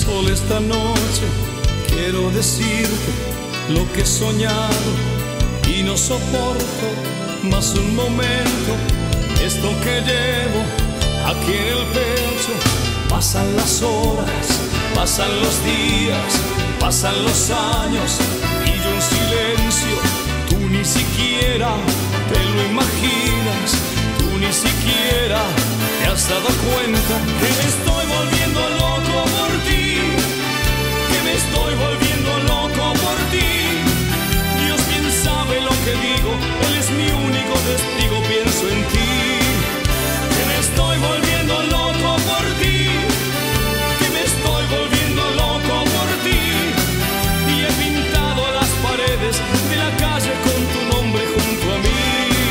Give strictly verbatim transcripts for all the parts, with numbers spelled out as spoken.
Solo esta noche quiero decirte lo que he soñado y no soporto más un momento. Esto que llevo aquí en el pecho. Pasan las horas, pasan los días, pasan los años y yo en silencio. Tú ni siquiera te lo imaginas, tú ni siquiera te has dado cuenta que me estoy volviendo loco por ti, que me estoy volviendo loco por ti. Dios bien sabe lo que digo, Él es mi único testigo, pienso en ti. Que me estoy volviendo loco por ti, que me estoy volviendo loco por ti. Y he pintado las paredes de la calle con tu nombre junto a mí.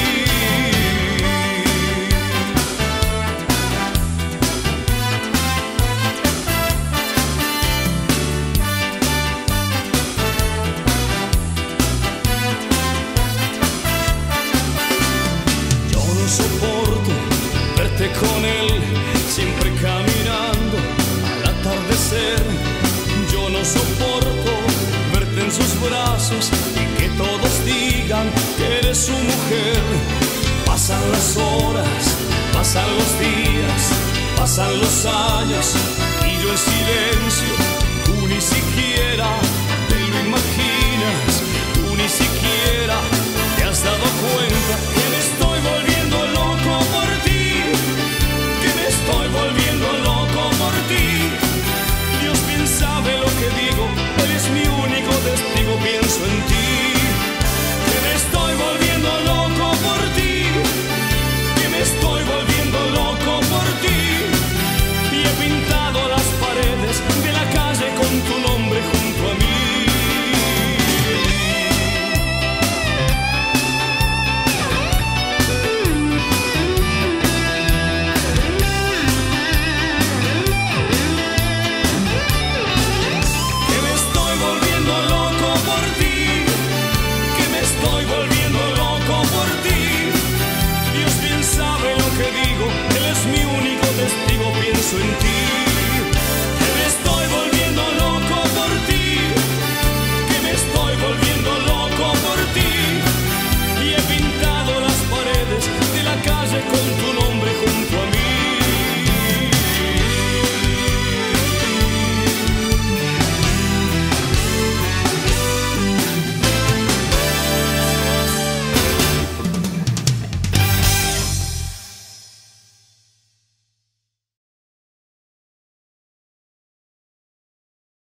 Soporto verte con él, siempre caminando al atardecer. Yo no soporto verte en sus brazos y que todos digan que eres su mujer. Pasan las horas, pasan los días, pasan los años y yo en silencio, tú ni siquiera